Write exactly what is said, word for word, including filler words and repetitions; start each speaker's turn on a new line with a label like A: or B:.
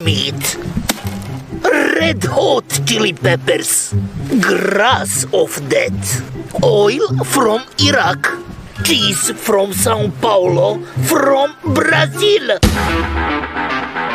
A: meat, red hot chili peppers, grass of death, oil from Iraq, cheese from Sao Paulo, from Brazil.